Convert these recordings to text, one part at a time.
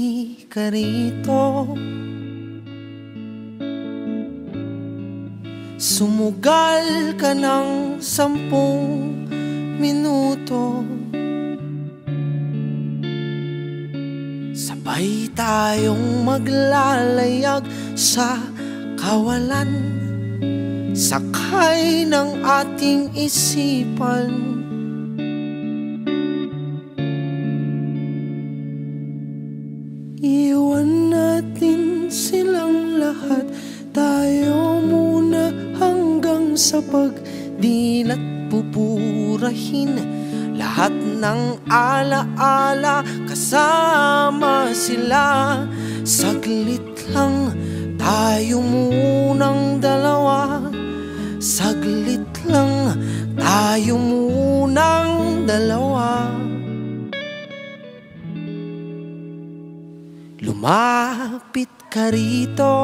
ka rito. Sumugal ka ng 10 minuto. Sabay tayong maglalayag sa kawalan, sakay ng ating isipan. Iwan natin silang lahat, tayo muna hanggang sa pagdilat. Pupurahin lahat ng alaala, kasama sila. Saglit lang tayo munang dalawa, saglit lang tayo munang dalawa. Lumapit ka rito,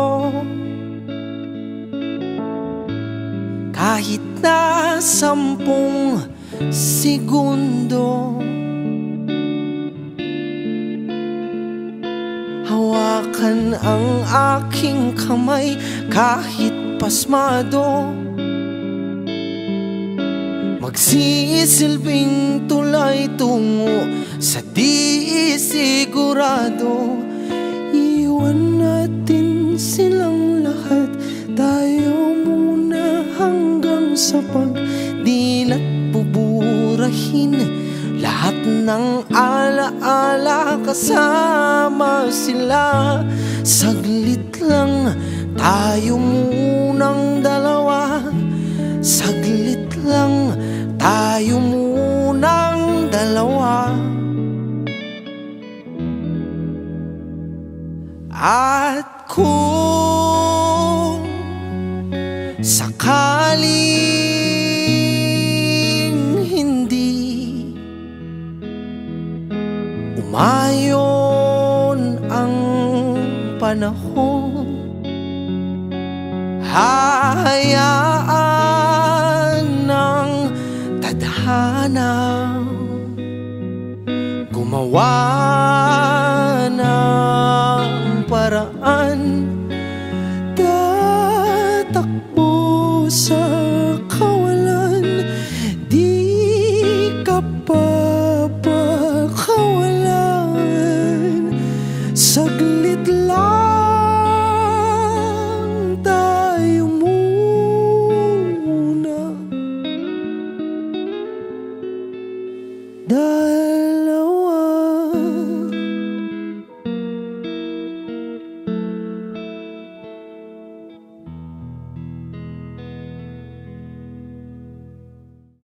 kahit na 10 segundo. Hawakan ang aking kamay kahit pasmado. Magsisilbing tulay tungo sa di sigurado. Iwan natin silang lahat, tayo muna hanggang sa pagdilat. Pupurahin lahat ng alaala, kasama sila. Saglit lang tayo munang dalawa, saglit lang tayo munang dalawa. At kung sakaling umayon ang panahon, hahayaan ng tadhana gumawa ng paraan